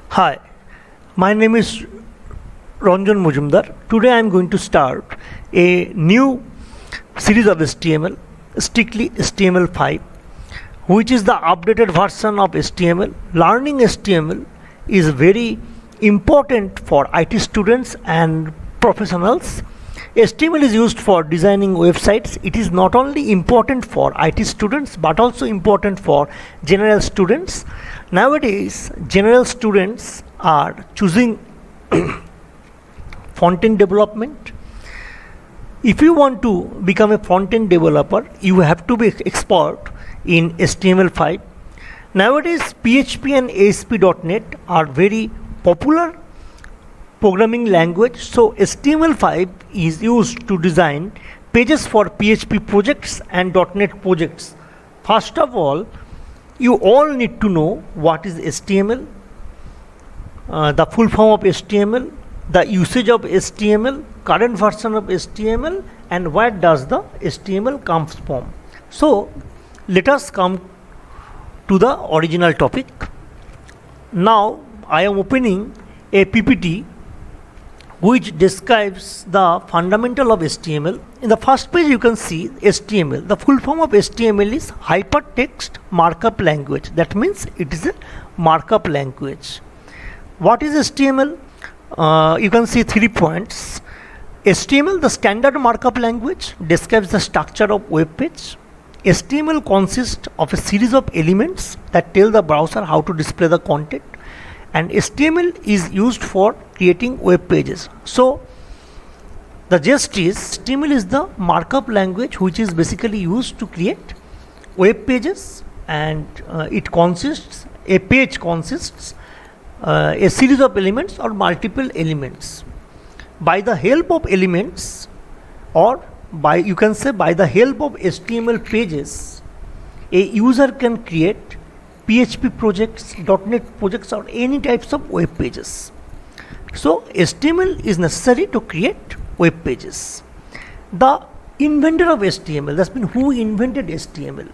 Hi, my name is Ranjan Mujumdar. Today I am going to start a new series of HTML, strictly HTML5, which is the updated version of HTML. Learning HTML is very important for IT students and professionals. HTML is used for designing websites. It is not only important for IT students but also important for general students. Nowadays, general students are choosing front-end development. If you want to become a front-end developer, you have to be expert in HTML5. Nowadays, PHP and ASP.NET are very popular programming language. So HTML5 is used to design pages for PHP projects and .NET projects. First of all, you all need to know what is HTML, the full form of HTML, the usage of HTML, current version of HTML, and where does the HTML comes from. So let us come to the original topic. Now I am opening a PPT which describes the fundamental of HTML. In the first page you can see HTML. The full form of HTML is Hypertext Markup Language. That means it is a markup language. What is HTML? You can see 3 points. HTML, the standard markup language, describes the structure of web page. HTML consists of a series of elements that tell the browser how to display the content, and HTML is used for creating web pages. So the gist is HTML is the markup language which is basically used to create web pages, and a page consists a series of elements or multiple elements. By the help of elements, or you can say by the help of HTML pages, a user can create PHP projects, .NET projects, or any types of web pages. So HTML is necessary to create web pages. The inventor of HTML, that's mean who invented HTML?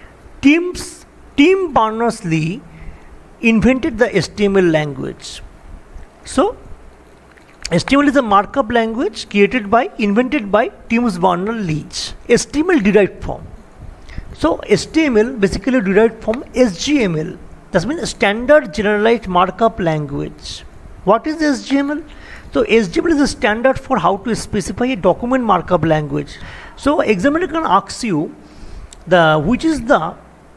Tim Berners-Lee invented the HTML language. So HTML is a markup language invented by Tim Berners-Lee. HTML derived from. So HTML basically derived from SGML. That means standard generalized markup language. What is SGML? So SGML is a standard for how to specify a document markup language. So examiner can ask you which is the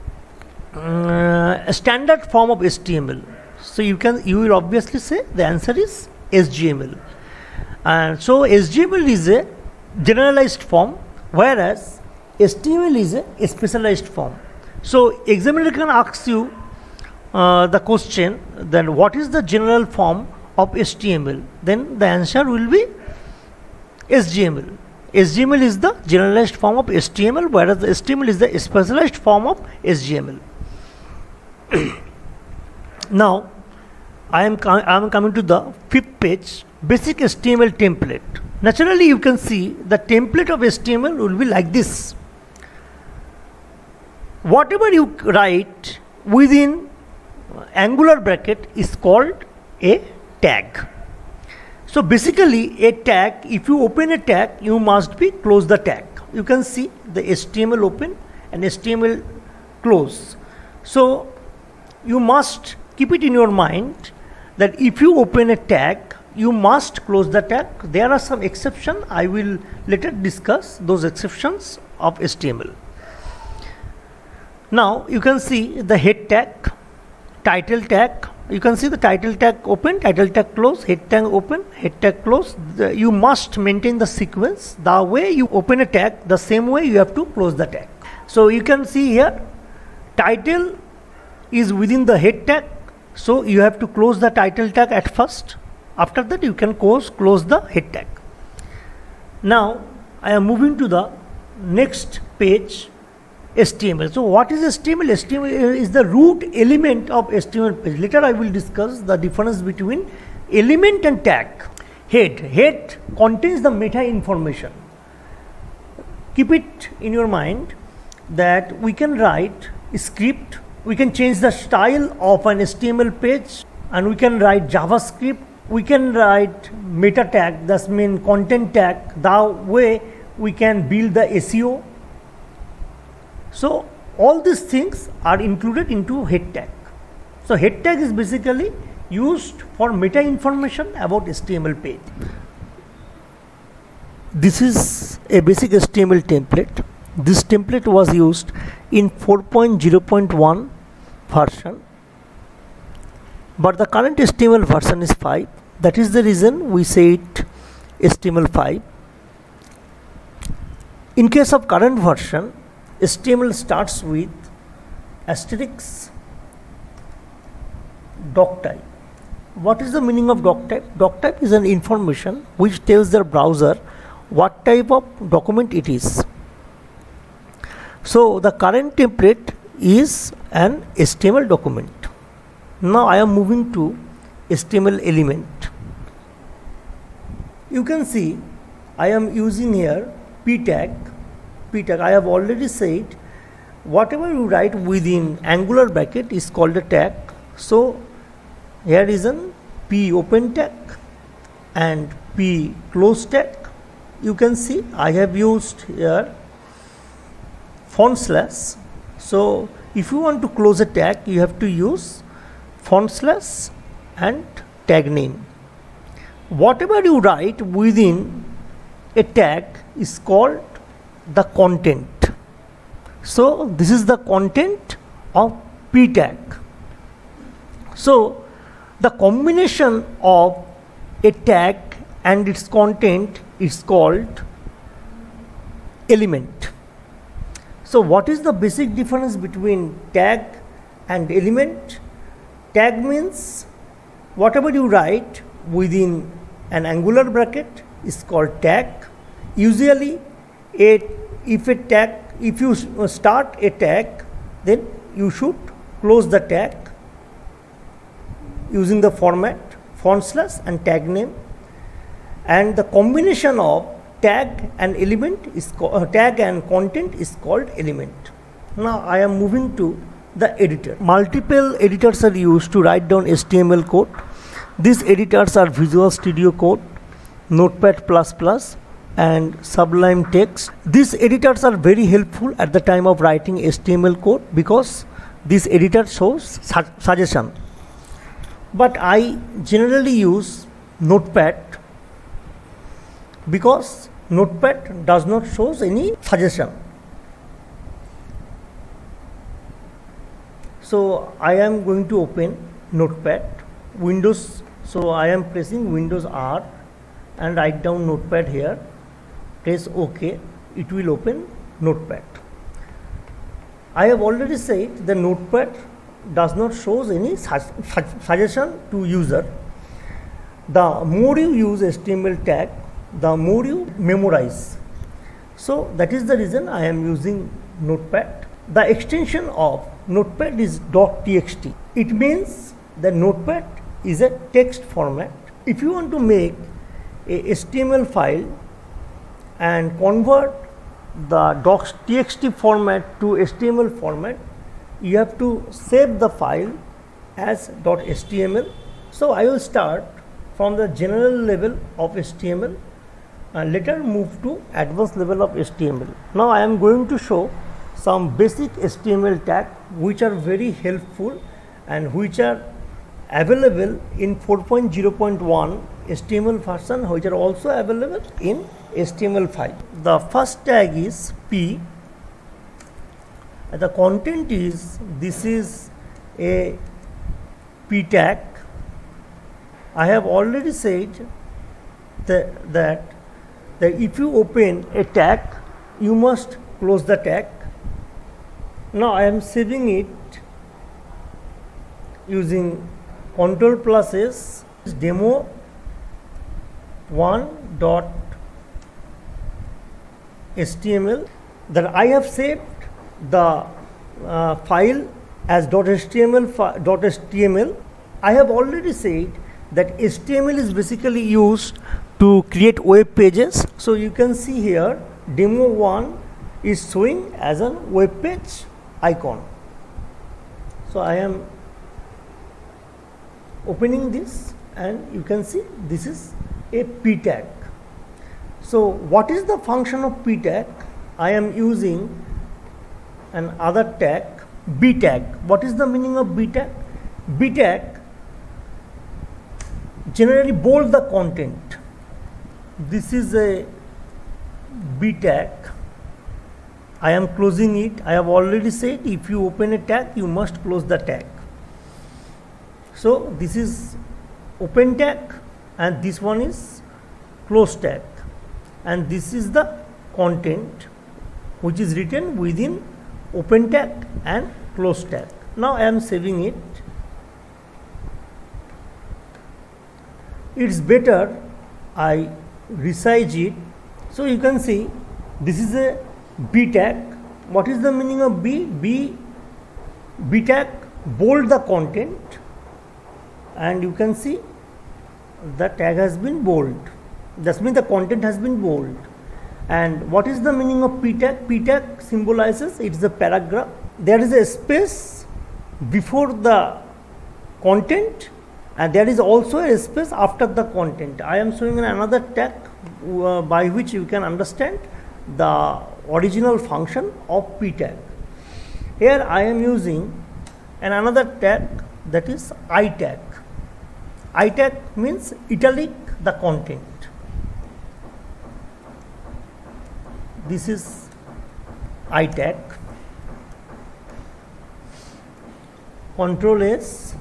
standard form of HTML. So you will obviously say the answer is SGML. And so SGML is a generalized form, whereas HTML is a specialized form. So examiner can ask you the question, then what is the general form of HTML? Then the answer will be SGML. SGML is the generalized form of HTML, whereas the HTML is the specialized form of SGML. Now I am coming to the 5th page, basic HTML template. Naturally you can see the template of HTML will be like this. Whatever you write within angular bracket is called a tag. So basically a tag, if you open a tag, you must close the tag. You can see the HTML open and HTML close. So you must keep it in your mind that if you open a tag, you must close the tag. There are some exceptions. I will later discuss those exceptions of HTML. Now you can see the head tag, title tag. You can see the title tag open, title tag close, head tag open, head tag close. You must maintain the sequence. The way you open a tag, the same way you have to close the tag. So you can see here, title is within the head tag. So you have to close the title tag at first. After that you can close the head tag. Now I am moving to the next page, HTML. So what is HTML? HTML is the root element of HTML page. Later I will discuss the difference between element and tag. Head contains the meta information. Keep it in your mind that we can write a script, we can change the style of an HTML page, and we can write JavaScript, we can write meta tag, that means content tag, the way we can build the SEO. So all these things are included into head tag. So head tag is basically used for meta information about HTML page. This is a basic HTML template. This template was used in 4.0.1 version, but the current HTML version is 5. That is the reason we say it HTML5. In case of current version, HTML starts with asterisk doc type. What is the meaning of doc type? Doc type is an information which tells the browser what type of document it is. So the current template is an HTML document. Now I am moving to HTML element. You can see I am using here p tag. I have already said whatever you write within angular bracket is called a tag. So here is an p open tag and p close tag. You can see I have used here font slash. So if you want to close a tag, you have to use font slash and tag name. Whatever you write within a tag is called the content. So this is the content of p tag. So the combination of a tag and its content is called element. So what is the basic difference between tag and element? Tag means whatever you write within an angular bracket is called tag. Usually if you start a tag, then you should close the tag using the format font slash and tag name, and the combination of tag and element is tag and content is called element. Now I am moving to the editor. Multiple editors are used to write down HTML code. These editors are Visual Studio Code, Notepad++, and Sublime Text. These editors are very helpful at the time of writing HTML code because this editor shows suggestion. But I generally use Notepad because Notepad does not show any suggestion. So I am going to open Notepad, Windows. So I am pressing Windows R and write down Notepad here. Press OK. It will open Notepad. I have already said the Notepad does not show any suggestion to user. The more you use HTML tag, the more you memorize. So that is the reason I am using Notepad. The extension of Notepad is .txt. It means the Notepad is a text format. If you want to make a HTML file and convert the .txt format to HTML format, you have to save the file as .html. So I will start from the general level of HTML and later move to advanced level of HTML. Now I am going to show some basic HTML tag which are very helpful and which are available in 4.0.1 HTML version, which are also available in HTML5. The first tag is p. The content is, this is a p tag. I have already said that if you open a tag, you must close the tag. Now I am saving it using Ctrl+S, demo 1.html. That I have saved the file as .html. I have already said that HTML is basically used to create web pages. So you can see here demo 1 is showing as a web page icon. So I am opening this, and you can see this is a p tag. So what is the function of p tag? I am using another tag, b tag. What is the meaning of b tag? B tag generally bold the content. This is a b tag. I am closing it. I have already said if you open a tag, you must close the tag. So this is open tag and this one is close tag, and this is the content which is written within open tag and close tag. Now I am saving it. It's better I resize it. So you can see this is a b tag. What is the meaning of b? B tag bold the content, and you can see the tag has been bold. That means the content has been bold. And what is the meaning of p tag? P tag symbolizes it's a paragraph. There is a space before the content, and there is also a space after the content. I am showing another tag by which you can understand the original function of p tag. Here I am using another tag, that is I tag. I tag means italic the content. This is I tag. Control S.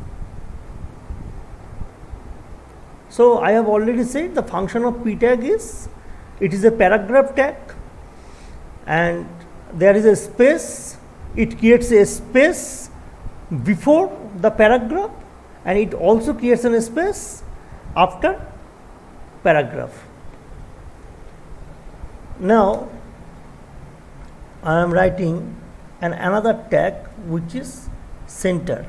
So I have already said the function of p tag is, it is a paragraph tag, and there is a space. It creates a space before the paragraph, and it also creates a space after paragraph. Now I am writing another tag which is center.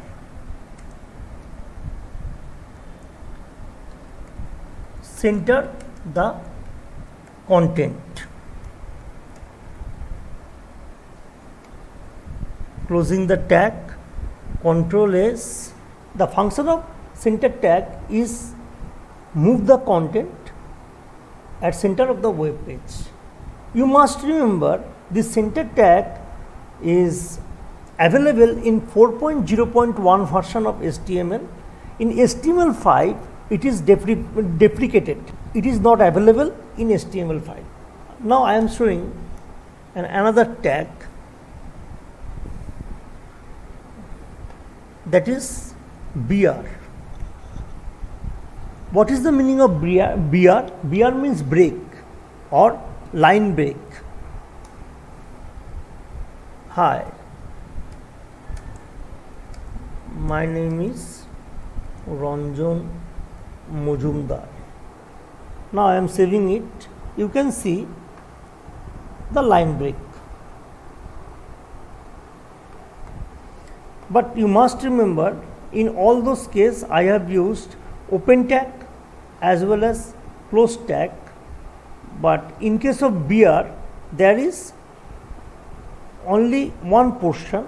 Center the content. Closing the tag, Control S. The function of center tag is move the content at center of the web page. You must remember this center tag is available in 4.0.1 version of HTML. In HTML5 it is deprecated. It is not available in HTML5. Now I am showing another tag, that is BR. What is the meaning of BR? BR means break or line break. Hi, my name is Ranjan Mujumdar. Now I am saving it. You can see the line break. But you must remember, in all those cases I have used open tag as well as close tag, but in case of BR there is only one portion.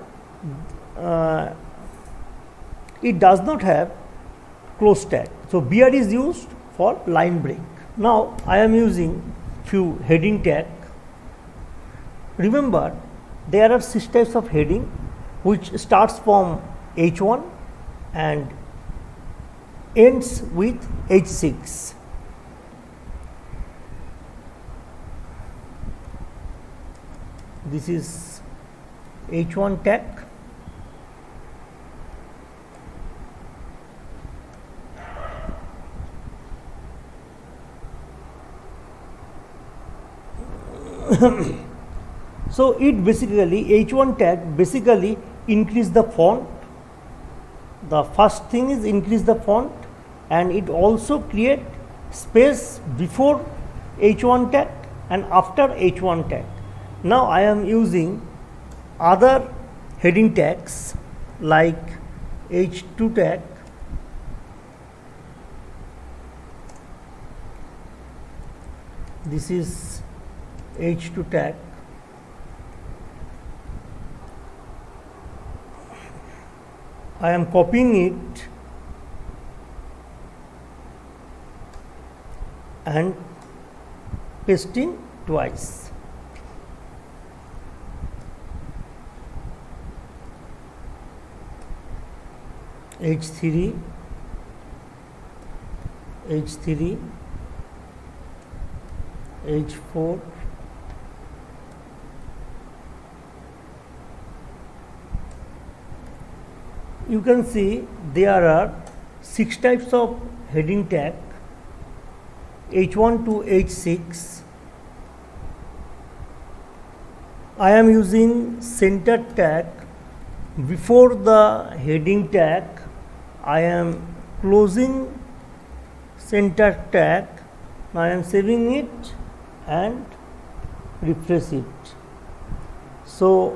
It does not have close tag. So BR is used for line break. Now I am using few heading tag. Remember, there are 6 types of heading, which starts from H1 and ends with H6. This is H1 tag. So it basically, H1 tag basically increase the font. The first thing is increase the font, and it also create space before H1 tag and after H1 tag. Now I am using other heading tags like H2 tag, this is H2 tag, I am copying it and pasting twice. H3, H3, H4, you can see there are 6 types of heading tag, H1 to H6. I am using center tag before the heading tag. I am closing center tag. Now I am saving it and refresh it. So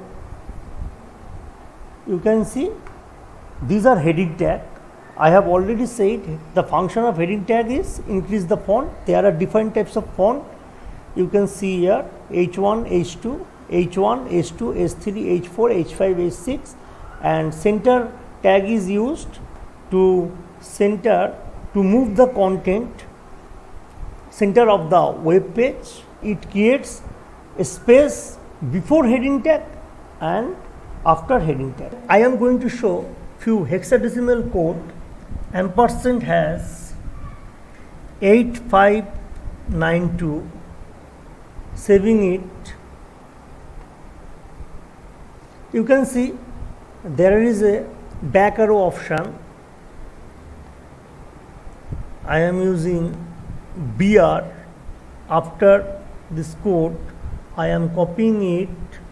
you can see these are heading tag. I have already said the function of heading tag is increase the font. There are different types of font. You can see here H1, H2, H1, H2, H3, H4, H5, H6, and center tag is used to move the content center of the web page. It creates a space before heading tag and after heading tag. I am going to show few hexadecimal code. Ampersand has 8592, saving it. You can see there is a back arrow option. I am using BR. After this code, I am copying it,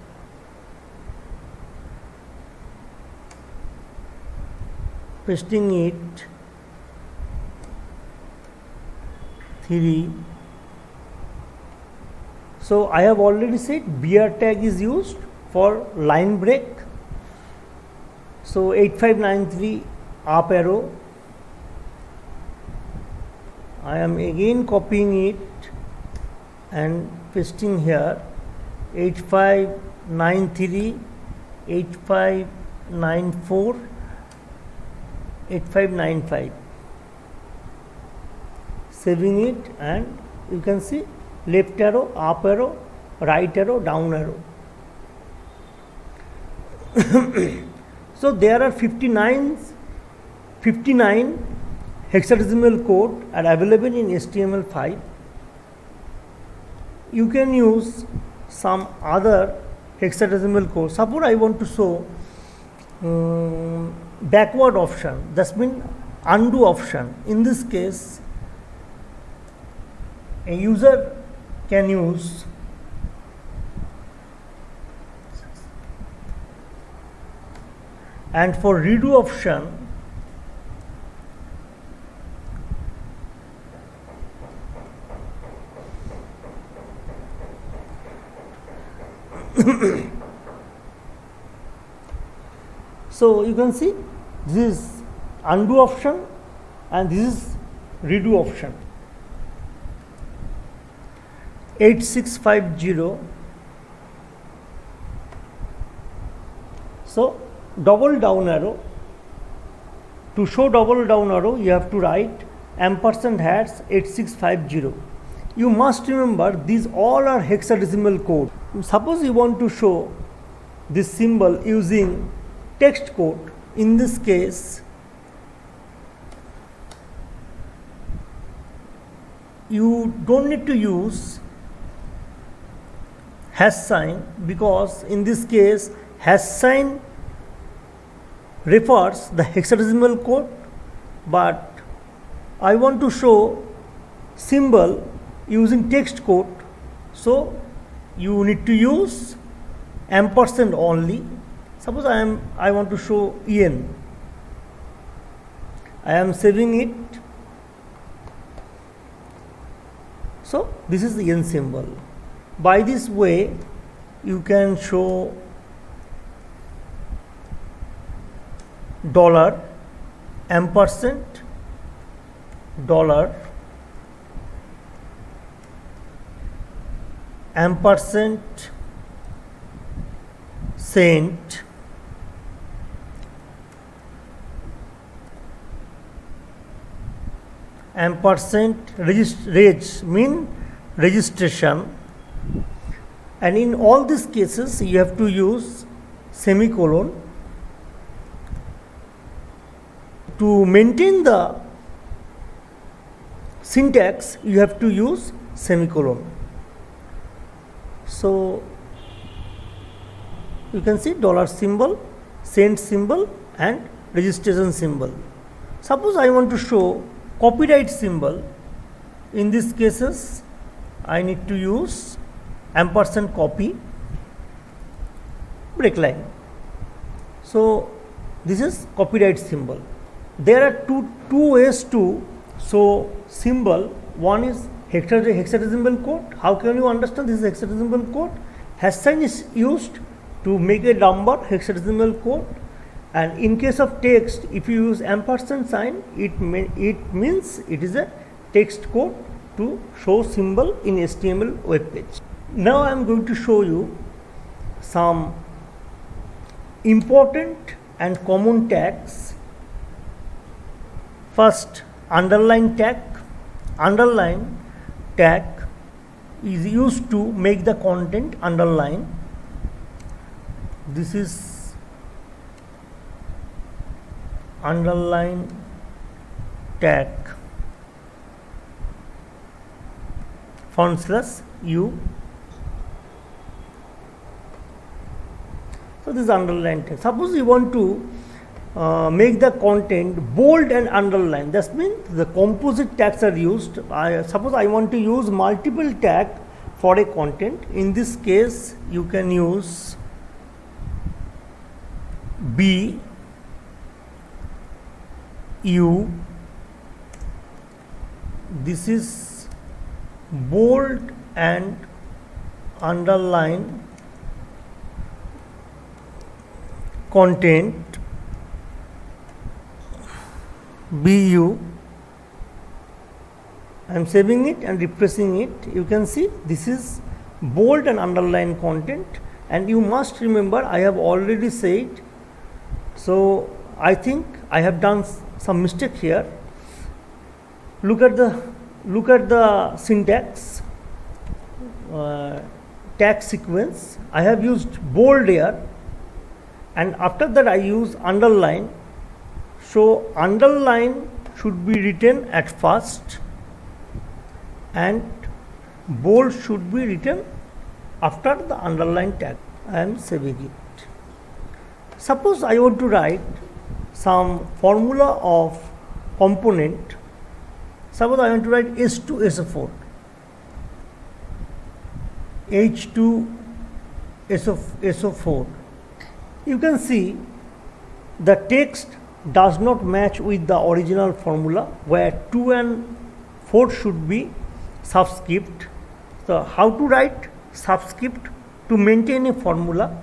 pasting it, 3. So I have already said BR tag is used for line break. So 8593 up arrow. I am again copying it and pasting here 8593, 8594, 8595, saving it, and you can see left arrow, up arrow, right arrow, down arrow. So there are 59 hexadecimal code are available in HTML5. You can use some other hexadecimal code. Suppose I want to show backward option, that's mean undo option. In this case, a user can use and for redo option, so you can see this is undo option and this is redo option. 8650. So double down arrow. To show double down arrow, you have to write ampersand hats 8650. You must remember these all are hexadecimal code. Suppose you want to show this symbol using text code. In this case, you don't need to use hash sign, because in this case hash sign refers the hexadecimal code, but I want to show symbol using text code, so you need to use ampersand only. Suppose I want to show en. I am saving it. So this is the en symbol. By this way, you can show dollar, ampersand, dollar, ampersand, cent, ampersand reg mean registration, and in all these cases you have to use semicolon. To maintain the syntax you have to use semicolon. So you can see dollar symbol, send symbol and registration symbol. Suppose I want to show copyright symbol. In these cases I need to use ampersand copy break line. So this is copyright symbol. There are two ways to show symbol. One is hexadecimal code. How can you understand this is hexadecimal code? Hash sign is used to make a number hexadecimal code, and in case of text, if you use ampersand sign, it means it is a text code to show symbol in HTML web page. Now I am going to show you some important and common tags. First, underline tag. Underline tag is used to make the content underline. This is underline tag /u. So this is underline tag. Suppose you want to make the content bold and underline. That means the composite tags are used. Suppose I want to use multiple tag for a content. In this case, you can use B, U. This is bold and underline content. BU. I am saving it and refreshing it. You can see this is bold and underline content, and you must remember I have already said. So I think I have done some mistake here. Look at the syntax, tag sequence. I have used bold here, and after that I use underline. So underline should be written at first and bold should be written after the underline tag. I am saving it. Suppose I want to write some formula of component. Suppose I want to write H2SO4. H2SO4. You can see the text does not match with the original formula, where 2 and 4 should be subscript. So how to write subscript to maintain a formula?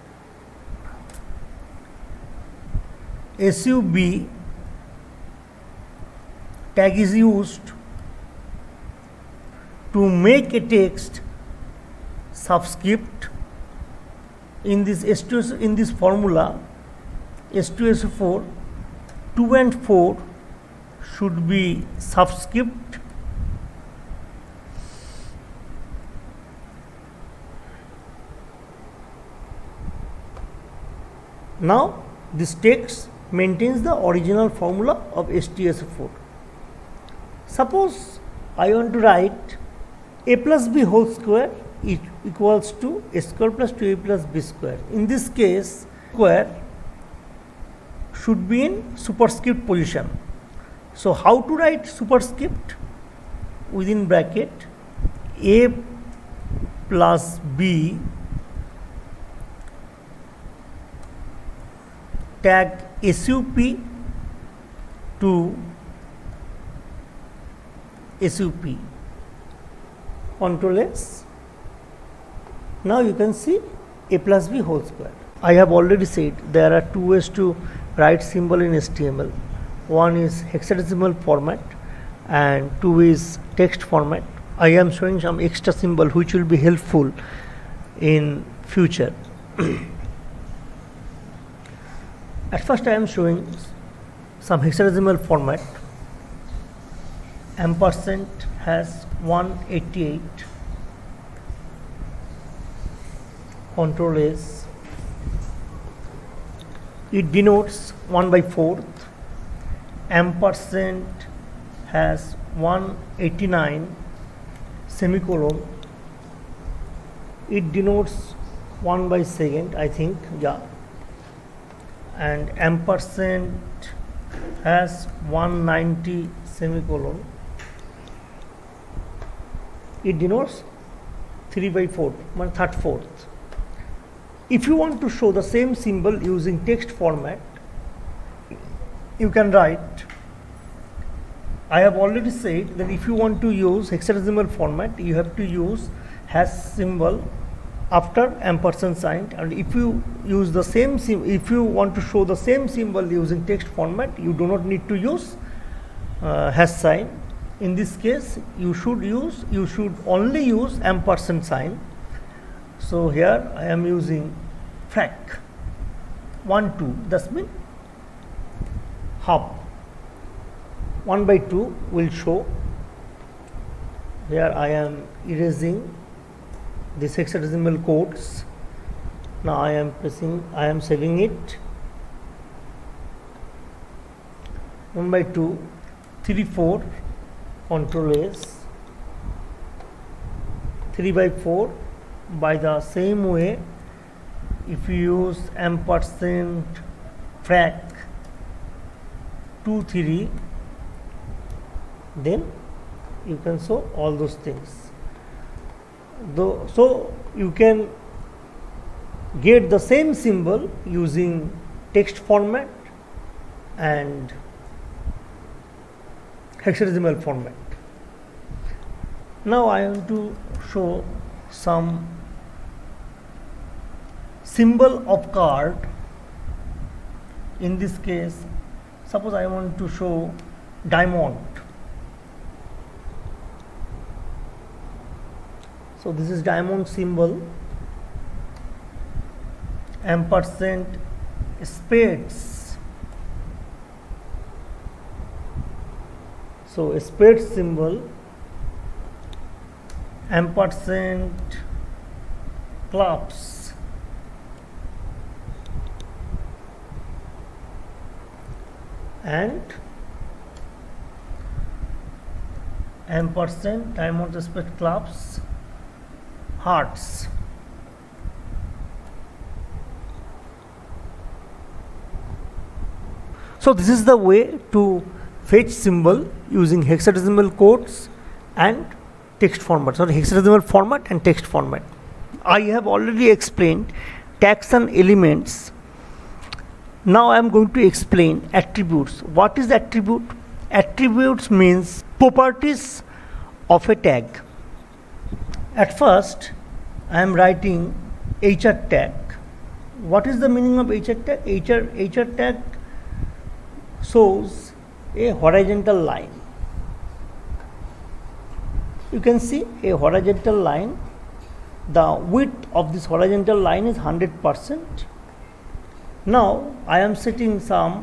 SUB tag is used to make a text subscript. In this in this formula H2SO4, 2 and 4 should be subscript. Now this text maintains the original formula of H2SO4. Suppose I want to write a plus b whole square equals to a square plus 2a plus b square. In this case, square should be in superscript position. So how to write superscript? Within bracket a plus b tag SUP to SUP. Control S. Now you can see a plus b whole square. I have already said there are two ways to write symbol in HTML. One is hexadecimal format and two is text format. I am showing some extra symbol which will be helpful in future. At first I am showing some hexadecimal format. ampersand has 188, control S, it denotes 1/4, ampersand has 189 semicolon, it denotes 1/2, I think, yeah, and ampersand has 190 semicolon, it denotes 3/4, 1/3. If you want to show the same symbol using text format, you can write, I have already said that if you want to use hexadecimal format, you have to use hash symbol after ampersand sign, and if you use the same if you want to show the same symbol using text format, you do not need to use hash sign. In this case, you should only use ampersand sign. So here I am using frac 1 2, that means half. 1/2 will show. Here I am erasing this hexadecimal codes. Now I am saving it. 1/2, 3/4, control S, 3/4. By the same way, if you use ampersand frac 2 3, then you can show all those things. So you can get the same symbol using text format and hexadecimal format. Now I want to show some symbol of card. In this case, suppose I want to show diamond. So this is diamond symbol, ampersand spades. So a spade symbol, ampersand clubs, and ampersand diamond spade clubs, hearts. So this is the way to fetch symbol using hexadecimal codes and text format, sorry, hexadecimal format and text format. I have already explained tags and elements. Now I am going to explain attributes. What is attribute? Attributes means properties of a tag. At first, I am writing HR tag. What is the meaning of HR tag? HR tag shows a horizontal line. You can see a horizontal line. The width of this horizontal line is 100%. Now I am setting some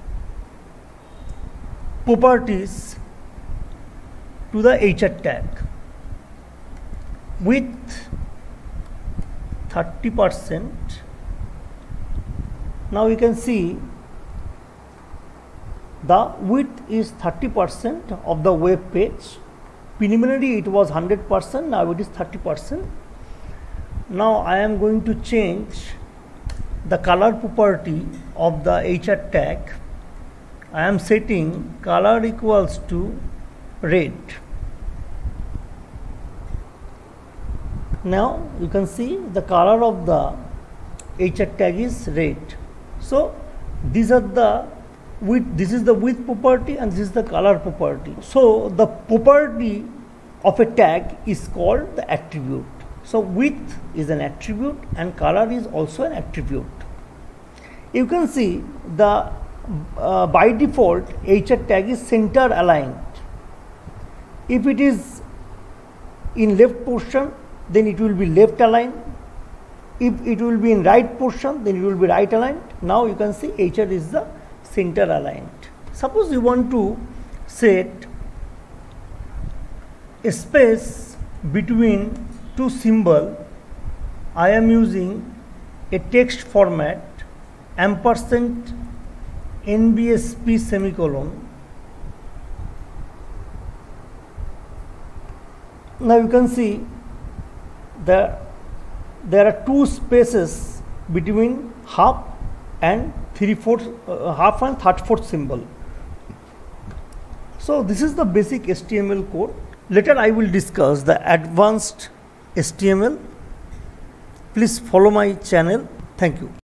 properties to the HR tag. Width 30%. Now you can see the width is 30% of the web page. Preliminary it was 100%, now it is 30%. Now I am going to change the color property of the HR tag. I am setting color equals to red. Now you can see the color of the HR tag is red. So these are the width, this is the width property and this is the color property. So the property of a tag is called the attribute. So width is an attribute and color is also an attribute. You can see the by default HR tag is center aligned. If it is in left portion, then it will be left aligned. If it will be in right portion, then it will be right aligned. Now you can see HR is the center aligned. Suppose you want to set a space between two symbols, I am using a text format ampersand NBSP semicolon. Now you can see that there are two spaces between half and half and third-fourth symbol. So this is the basic HTML code. Later I will discuss the advanced HTML. Please follow my channel. Thank you.